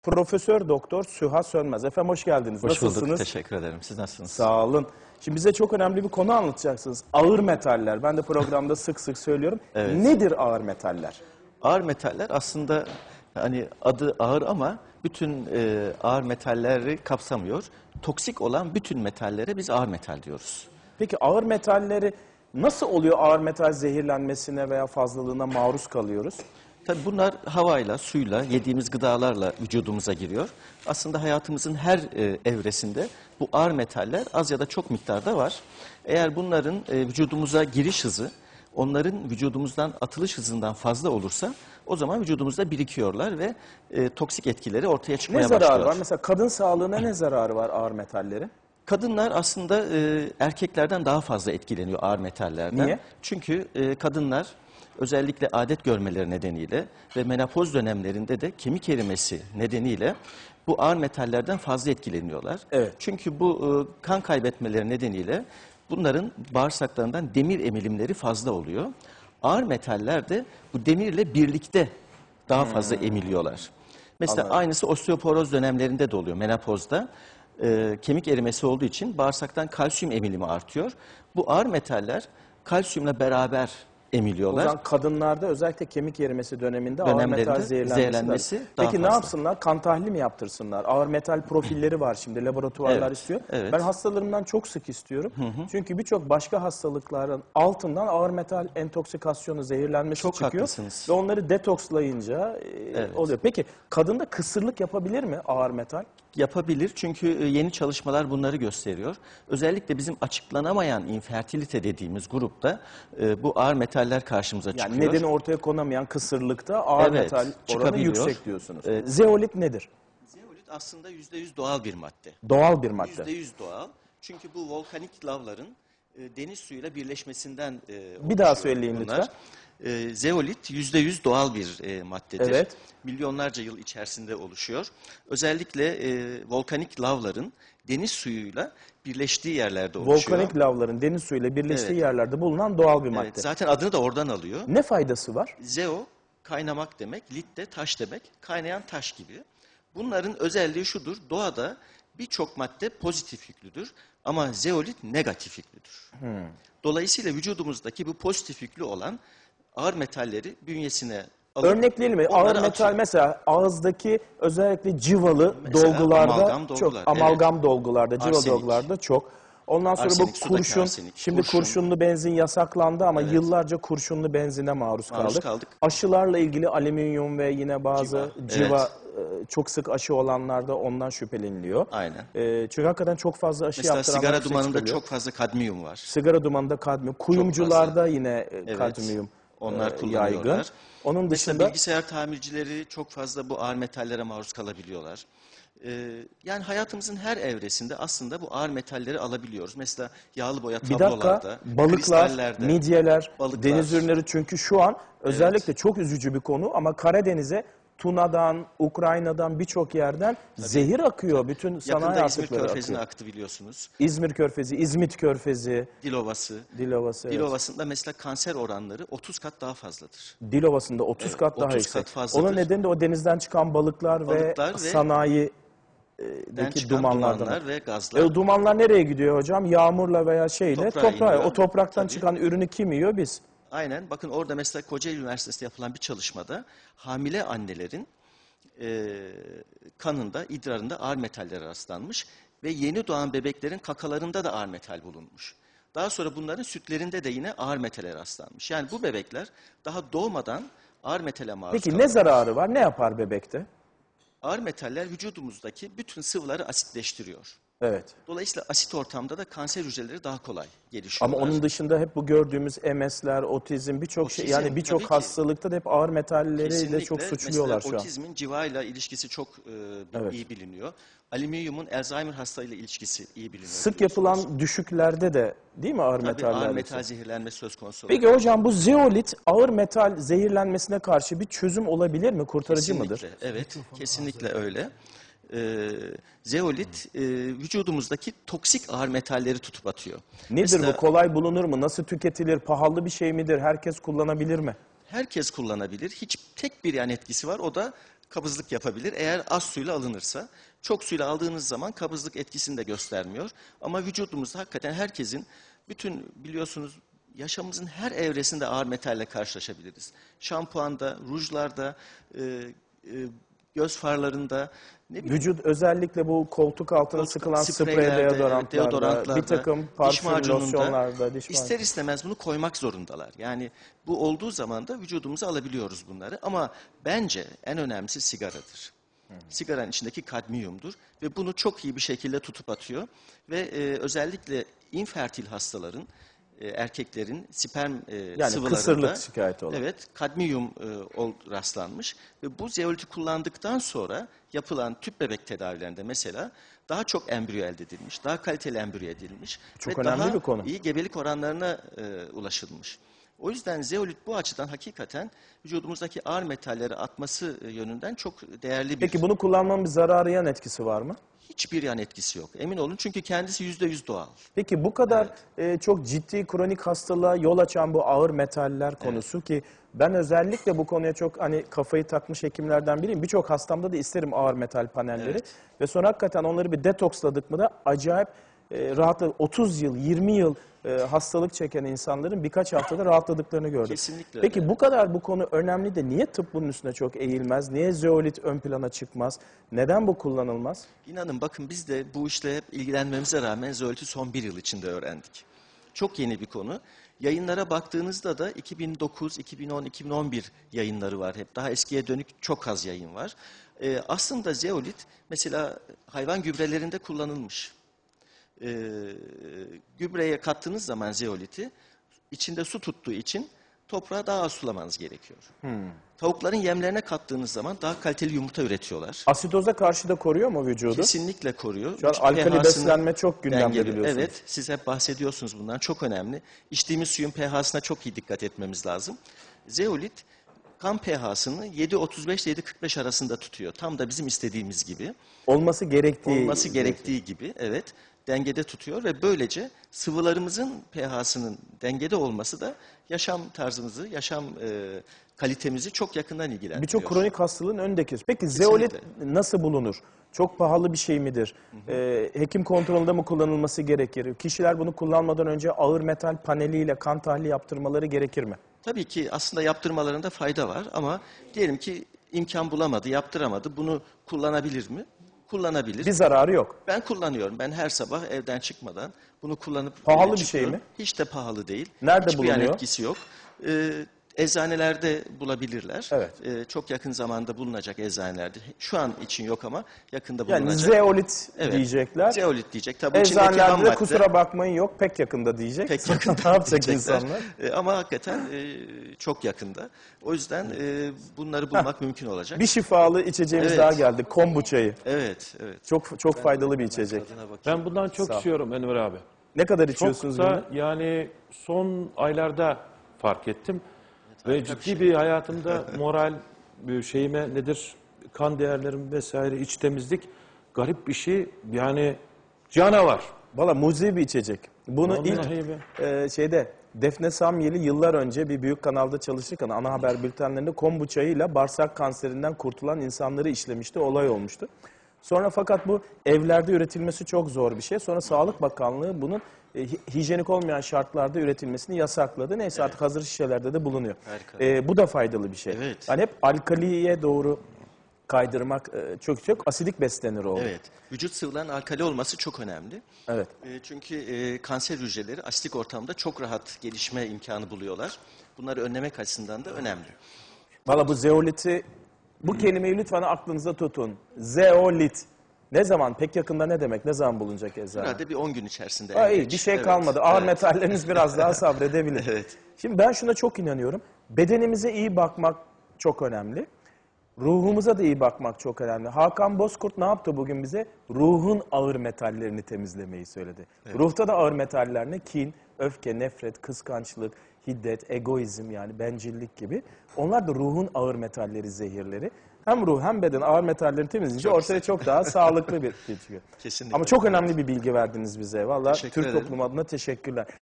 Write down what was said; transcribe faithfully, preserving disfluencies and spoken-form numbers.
Profesör Doktor Süha Sönmez. Efendim hoş geldiniz. Hoş Nasılsınız? bulduk. Teşekkür ederim. Siz nasılsınız? Sağ olun. Şimdi bize çok önemli bir konu anlatacaksınız. Ağır metaller. Ben de programda sık sık söylüyorum. Evet. Nedir ağır metaller? Ağır metaller aslında hani adı ağır ama bütün e, ağır metalleri kapsamıyor. Toksik olan bütün metallere biz ağır metal diyoruz. Peki ağır metalleri nasıl oluyor, ağır metal zehirlenmesine veya fazlalığına maruz kalıyoruz? Tabii bunlar havayla, suyla, yediğimiz gıdalarla vücudumuza giriyor. Aslında hayatımızın her e, evresinde bu ağır metaller az ya da çok miktarda var. Eğer bunların e, vücudumuza giriş hızı, onların vücudumuzdan atılış hızından fazla olursa o zaman vücudumuzda birikiyorlar ve e, toksik etkileri ortaya çıkmaya Ne zararı başlıyor. var? Mesela kadın sağlığına ne zararı var ağır metallerin? Kadınlar aslında e, erkeklerden daha fazla etkileniyor ağır metallerden. Niye? Çünkü e, kadınlar özellikle adet görmeleri nedeniyle ve menopoz dönemlerinde de kemik erimesi nedeniyle bu ağır metallerden fazla etkileniyorlar. Evet. Çünkü bu e, kan kaybetmeleri nedeniyle bunların bağırsaklarından demir emilimleri fazla oluyor. Ağır metaller de bu demirle birlikte daha fazla emiliyorlar. Mesela Anladım. aynısı osteoporoz dönemlerinde de oluyor, menopozda. E, kemik erimesi olduğu için bağırsaktan kalsiyum emilimi artıyor. Bu ağır metaller kalsiyumla beraber O emiliyorlar. zaman kadınlarda özellikle kemik erimesi döneminde ağır Dönemlerinde metal zehirlenmesi, zehirlenmesi var. daha Peki ne fazla. yapsınlar? Kan tahlili mi yaptırsınlar? Ağır metal profilleri var şimdi, laboratuvarlar Evet, istiyor. evet. Ben hastalarımdan çok sık istiyorum. Çünkü birçok başka hastalıkların altından ağır metal entoksikasyonu, zehirlenmesi Çok çıkıyor. haklısınız. Ve onları detokslayınca e, Evet. oluyor. Peki kadında kısırlık yapabilir mi ağır metal? Yapabilir çünkü e, yeni çalışmalar bunları gösteriyor. Özellikle bizim açıklanamayan infertilite dediğimiz grupta e, bu ağır metaller karşımıza Yani çıkıyor. nedeni ortaya konamayan kısırlıkta ağır Evet, metal oranı çıkabiliyor. yüksek diyorsunuz. Evet. Zeolit nedir? Zeolit aslında yüzde yüz doğal bir madde. Doğal bir madde. yüzde yüz doğal. Çünkü bu volkanik lavların e, deniz suyuyla birleşmesinden e, Bir oluşuyor daha söyleyin bunlar. lütfen. E, zeolit yüzde yüz doğal bir e, maddedir. Evet. Milyonlarca yıl içerisinde oluşuyor. Özellikle e, volkanik lavların deniz suyuyla birleştiği yerlerde oluşuyor. Volkanik lavların deniz suyuyla birleştiği Evet. yerlerde bulunan doğal bir madde. Evet, zaten adını da oradan alıyor. Ne faydası var? Zeo kaynamak demek, lit de taş demek. Kaynayan taş gibi. Bunların özelliği şudur. Doğada birçok madde pozitif yüklüdür ama zeolit negatif yüklüdür. Dolayısıyla vücudumuzdaki bu pozitif yüklü olan ağır metalleri bünyesine alıp Örnekleyelim mi? onları Ağır metal atıyor. mesela ağızdaki özellikle civalı Mesela dolgularda amalgam çok, dolgular, amalgam dolgularda, civa Arsenik. dolgularda çok. Ondan sonra Arsenik, bu sudaki kurşun, arsenik, şimdi kurşun. kurşunlu benzin yasaklandı ama yıllarca kurşunlu benzine maruz, Maruz kaldık. kaldık. Aşılarla ilgili alüminyum ve yine bazı Civa, civa, e, çok sık aşı olanlarda ondan şüpheleniliyor. Aynen. E, çünkü hakikaten çok fazla aşı Mesela yaptıranlar sigara yüksek dumanında çıkabiliyor. çok fazla kadmiyum var. Sigara dumanında kadmiyum, kuyumcularda yine e, Evet, kadmiyum onlar e, kullanıyorlar. yaygın. Onun Mesela dışında bilgisayar tamircileri çok fazla bu ağır metallere maruz kalabiliyorlar. Ee, yani hayatımızın her evresinde aslında bu ağır metalleri alabiliyoruz. Mesela yağlı boya bir tablolarda, dakika, balıklar, kristallerde, midyeler, balıklar. deniz ürünleri, çünkü şu an özellikle çok üzücü bir konu ama Karadeniz'e Tuna'dan, Ukrayna'dan birçok yerden zehir akıyor. Bütün sanayi yakında İzmir atıkları Körfezi'ne akıyor. aktı biliyorsunuz. İzmir Körfezi, İzmit Körfezi, Dilovası. Dilovası. Evet. Dilovası'nda mesela kanser oranları otuz kat daha fazladır. Dilovası'nda otuz Evet, kat daha otuz yüksek. kat fazladır. Onun nedeni de o denizden çıkan balıklar, Balıklar ve, ve sanayi Den deki çıkan dumanlardan. dumanlar ve gazlar. E, o dumanlar nereye gidiyor hocam? Yağmurla veya şeyle Toprağa toprağa. iniyor. O topraktan Tabii. çıkan ürünü kim yiyor? Biz. Aynen. Bakın orada mesela Kocaeli Üniversitesi'nde yapılan bir çalışmada hamile annelerin e, kanında, idrarında ağır metaller rastlanmış ve yeni doğan bebeklerin kakalarında da ağır metal bulunmuş. Daha sonra bunların sütlerinde de yine ağır metale rastlanmış. Yani bu bebekler daha doğmadan ağır metale maruz Peki ne kalıyorlar. zararı var? Ne yapar bebekte? Ağır metaller vücudumuzdaki bütün sıvıları asitleştiriyor. Evet. Dolayısıyla asit ortamda da kanser hücreleri daha kolay gelişiyorlar. Ama onun dışında hep bu gördüğümüz M S'ler, otizm, birçok şey, Otizm, yani birçok tabii ki. hastalıkta da hep ağır metalleriyle Kesinlikle. çok suçluyorlar Mesela şu an. otizmin civayla ilişkisi çok e, Evet. iyi biliniyor. Alüminyumun Alzheimer hastalığıyla ilişkisi iyi biliniyor. Sık biliyorsunuz. yapılan düşüklerde de değil mi ağır Tabii metaller? ağır metal zehirlenmesi söz konusu. Peki hocam bu zeolit ağır metal zehirlenmesine karşı bir çözüm olabilir mi? Kurtarıcı Kesinlikle, mıdır? evet, kesinlikle öyle. Ee, zeolit e, vücudumuzdaki toksik ağır metalleri tutup atıyor. Nedir Mesela bu? Kolay bulunur mu? Nasıl tüketilir? Pahalı bir şey midir? Herkes kullanabilir mi? herkes kullanabilir. Hiç tek bir yan etkisi var. O da kabızlık yapabilir eğer az suyla alınırsa. Çok suyla aldığınız zaman kabızlık etkisini de göstermiyor. Ama vücudumuzda hakikaten herkesin, bütün biliyorsunuz yaşamımızın her evresinde ağır metalle karşılaşabiliriz. Şampuanda, rujlarda, e, e, göz farlarında, ne bileyim, Vücut özellikle bu koltuk altına koltuk- sıkılan sprey spreylerde, evet, deodorantlarda, deodorantlarda, bir takım diş parfüm macununda losyonlarda, diş macunu. ister istemez bunu koymak zorundalar. Yani bu olduğu zaman da vücudumuza alabiliyoruz bunları. Ama bence en önemlisi sigaradır. Sigaranın içindeki kadmiyumdur ve bunu çok iyi bir şekilde tutup atıyor. Ve e, özellikle infertil hastaların, e, erkeklerin sperm e, Yani sıvılarında, kısırlık şikayeti olan. evet, kadmiyum e, ol, rastlanmış ve bu zeoliti kullandıktan sonra yapılan tüp bebek tedavilerinde mesela daha çok embriyo elde edilmiş, daha kaliteli embriyo edilmiş Çok ve önemli daha bir konu. iyi gebelik oranlarına e, ulaşılmış. O yüzden zeolit bu açıdan hakikaten vücudumuzdaki ağır metalleri atması e, yönünden çok değerli bir, Peki bunu kullanmanın bir zararı, yan etkisi var mı? hiçbir yan etkisi yok. Emin olun, çünkü kendisi yüzde yüz doğal. Peki bu kadar e, çok ciddi kronik hastalığa yol açan bu ağır metaller konusu ki ben özellikle bu konuya çok hani kafayı takmış hekimlerden biriyim. Birçok hastamda da isterim ağır metal panelleri. Evet. Ve sonra hakikaten onları bir detoksladık mı da acayip e, rahatla otuz yıl, yirmi yıl e, hastalık çeken insanların birkaç haftada rahatladıklarını gördüm. Kesinlikle Peki öyle. bu kadar bu konu önemli de niye tıp bunun üstüne çok eğilmez? Niye zeolit ön plana çıkmaz? Neden bu kullanılmaz? İnanın bakın, biz de bu işle hep ilgilenmemize rağmen zeoliti son bir yıl içinde öğrendik. Çok yeni bir konu. Yayınlara baktığınızda da iki bin dokuz, iki bin on, iki bin on bir yayınları var hep. Daha eskiye dönük çok az yayın var. Ee, aslında zeolit mesela hayvan gübrelerinde kullanılmış. Ee, gübreye kattığınız zaman zeoliti, içinde su tuttuğu için toprağı daha az sulamanız gerekiyor. Tavukların yemlerine kattığınız zaman daha kaliteli yumurta üretiyorlar. Asitoza karşı da koruyor mu vücudu? Kesinlikle koruyor. Şu an Vücut alkali pH'sını beslenme çok gündemde dengeliyor. biliyorsunuz. Evet, siz hep bahsediyorsunuz bundan, çok önemli. İçtiğimiz suyun pH'sına çok iyi dikkat etmemiz lazım. Zeolit kan pH'sını yedi otuz beş ile yedi kırk beş arasında tutuyor. Tam da bizim istediğimiz gibi. Olması gerektiği Olması gerektiği gibi, evet, dengede tutuyor ve böylece sıvılarımızın pH'sının dengede olması da yaşam tarzımızı, yaşam e, kalitemizi çok yakından ilgilendiriyor. Birçok kronik hastalığın önündeki. Peki zeolit nasıl bulunur? Çok pahalı bir şey midir? Ee, hekim kontrolünde mi kullanılması gerekir? Kişiler bunu kullanmadan önce ağır metal paneliyle kan tahlili yaptırmaları gerekir mi? Tabii ki aslında yaptırmalarında fayda var ama diyelim ki imkan bulamadı, yaptıramadı. Bunu kullanabilir mi? Kullanabilir. Bir zararı yok. Ben kullanıyorum. Ben her sabah evden çıkmadan bunu kullanıp Pahalı eve bir şey çıkıyorum. mi? Hiç de pahalı değil. Nerede Hiçbir yan bulunuyor? etkisi yok. Ee, eczanelerde bulabilirler. Evet. Ee, çok yakın zamanda bulunacak eczanelerde. Şu an için yok ama yakında Yani bulunacak. zeolit Evet. diyecekler. Zeolit diyecek. Tabii içindeki ham Eczanelerde de madde kusura bakmayın yok, pek yakında diyecek. pek yakında Ne yapacak diyecekler. insanlar? E, ama hakikaten e, çok yakında. O yüzden e, bunları bulmak mümkün olacak. Bir şifalı içeceğimiz Evet. daha geldi. Kombuçayı. Evet, evet. Çok çok faydalı bir içecek. Tadına bakayım. Ben bundan çok Sağ ol. içiyorum Enver abi. Ne kadar Çok içiyorsunuz da bunu? yani son aylarda fark ettim. Ve harika bir ciddi şey. bir hayatımda moral bir şeyime nedir, kan değerlerim vesaire, iç temizlik garip bir şey. Yani canavar. Valla mucizevi bir içecek. Bunu Vallahi ilk be. e, şeyde Defne Samyeli yıllar önce bir büyük kanalda çalışırken ana haber bültenlerinde kombuçayıyla bağırsak kanserinden kurtulan insanları işlemişti, olay olmuştu. Sonra fakat bu evlerde üretilmesi çok zor bir şey. Sonra Sağlık Bakanlığı bunun e, hi- hijyenik olmayan şartlarda üretilmesini yasakladı. Neyse artık hazır şişelerde de bulunuyor. Harika. E, bu da faydalı bir şey. Evet. Yani hep alkaliye doğru kaydırmak e, çok çok asidik beslenir oldu. Evet. Vücut sıvılarının alkali olması çok önemli. Evet. E, çünkü e, kanser hücreleri asitik ortamda çok rahat gelişme imkanı buluyorlar. Bunları önlemek açısından da önemli. Valla bu zeoliti, bu kelimeyi lütfen aklınıza tutun. Zeolit. Ne zaman? Pek yakında ne demek? Ne zaman bulunacak eczane? Herhalde bir on gün içerisinde. Ha, en iyi, geç. bir şey Evet, kalmadı. Ağır evet. metalleriniz biraz daha sabredebilir. Evet. Şimdi ben şuna çok inanıyorum. Bedenimize iyi bakmak çok önemli. Ruhumuza da iyi bakmak çok önemli. Hakan Bozkurt ne yaptı bugün bize? Ruhun ağır metallerini temizlemeyi söyledi. Ruhta da ağır metaller ne? Kin, öfke, nefret, kıskançlık, hiddet, egoizm, yani bencillik gibi. Onlar da ruhun ağır metalleri, zehirleri. Hem ruh hem beden ağır metalleri temizleyince Çok ortaya çok daha sağlıklı bir şey çıkıyor. Kesinlikle. Ama çok önemli bir bilgi verdiniz bize. Vallahi Teşekkür Türk ederim. toplumu adına teşekkürler.